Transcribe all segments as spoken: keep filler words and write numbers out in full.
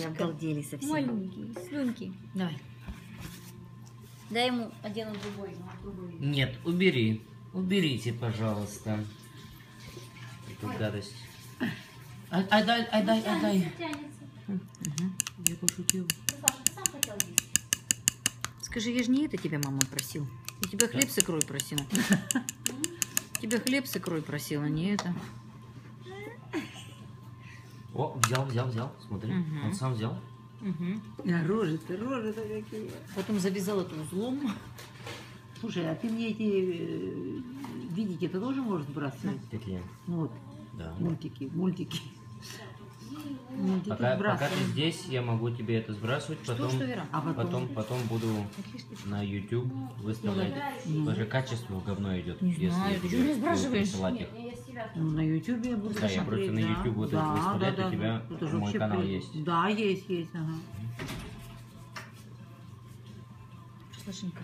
Они обалдели совсем. Маленькие, слюнки. Давай. Дай ему один другой. другой. Нет, убери. Уберите, пожалуйста. Эту гадость. Ай, ай, дай, ай, дай, ай, дай. Угу. Я пошутил. Скажи, я же не это тебя мама просил. Я тебя хлеб с икрой просила. Тебя хлеб с икрой просила, не это. О, взял, взял, взял. Смотри, Угу. он сам взял. Угу. А рожи-то, рожи-то какие. Потом завязал это узлом. Слушай, а ты мне эти э, видики-то тоже можешь сбрасывать? Петли. Ну вот, Да. мультики, мультики. Мультики Пока, пока ты сбрасываем. здесь, я могу тебе это сбрасывать, Что, потом, что, Вера? А потом? потом, потом буду на YouTube выставлять. Ну. Даже качество говно идет. Не знаю, ты что меня спрашиваешь? присылать их. Ну, на YouTube я буду Да, я смотреть, просто на да. YouTube вот это Да, выставлять, да, у да, тебя да. Это же мой вообще канал при- есть. Да, есть, есть, ага. Сашенька.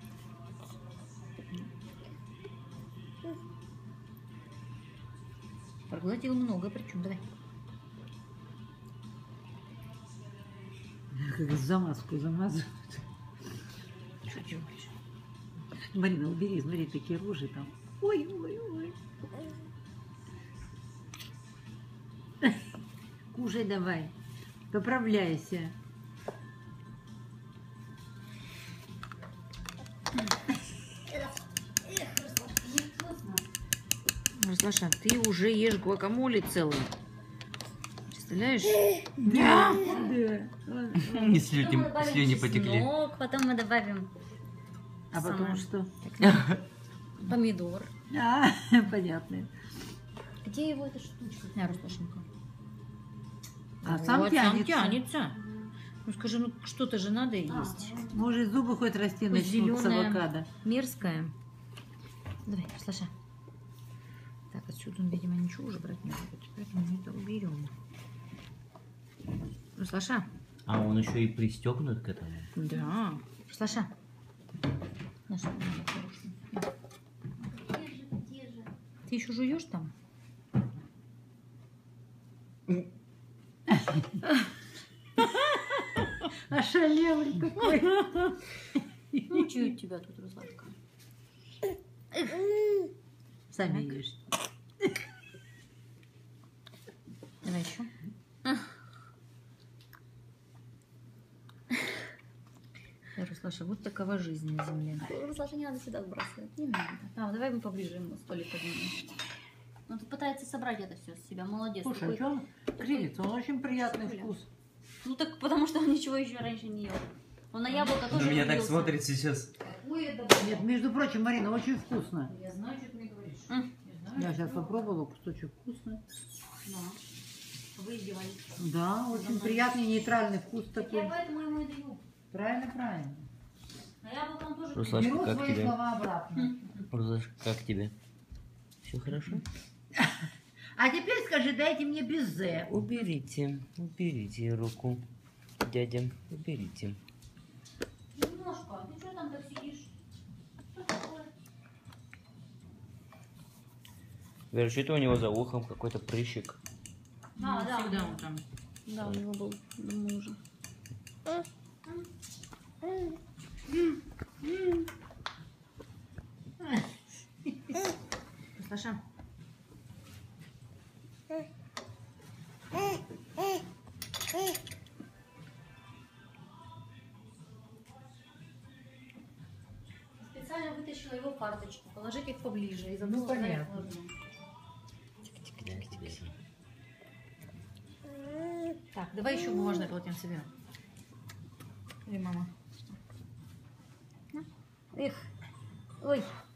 Проглотил много, причем. Давай. Как замазку замазывают. Что делаешь? Марина, убери, смотри, такие рожи там. Ой, ой, ой. Кушай давай. Поправляйся. Саша, ты уже ешь гуакамоле целый. Представляешь? Да. Да. Не слюни, слюни потекли. Чеснок, потом мы добавим А потом Самое. что? помидор. А, понятно. Где его эта штучка? На, Руслашенька. А сам Вот, тянется. тянется. Ну скажи, ну что-то же надо есть. Может, зубы хоть расти Хоть начнут с зелёная. авокадо. Мерзкая. Давай, Саша. Так, отсюда он, видимо, ничего уже брать не будет. Поэтому мы это уберем. Саша. А он еще и пристегнут к этому. Да. Саша. Наша мама хорошая. Ты еще жуешь там? Ошалелый какой. Ну, что у тебя тут, Русланка? Сами ешь. Давай еще. Руслаша, вот такова жизнь на земле. Руслаша, не надо сюда сбрасывать. Не надо. А, давай мы поближе ему столик поднимем. Он тут пытается собрать это все с себя. Молодец. Слушай, Такой- а что он кривится? Он очень приятный Бля. вкус. Ну так потому что он ничего еще раньше не ел. Он на яблоко тоже влюбился. сейчас. Нет, между прочим, Марина, очень вкусно. Я знаю, что ты мне говоришь. М. Я сейчас попробовала, кусочек вкусный. Да. Выигрывали. Да, очень приятный, нейтральный вкус Так такой. я поэтому ему и даю. Правильно, правильно. А яблоко он тоже... Руслашка, Беру как свои тебе? слова обратно. Руслашка, как тебе? Все хорошо? А теперь скажи, дайте мне безе. Уберите, уберите руку. Дядя, уберите. Немножко. Ты что там так сидишь? Что такое? Вера, что это у него за ухом? Какой-то прыщик. А, да. Всегда он там. Да, у него был до мужа. Саша. Специально вытащила его карточку. Положить их поближе. И забыла, Ну, куда их понятно. положила. Так, давай еще бумажное полотенце берем. Или мама. Эх. Ой.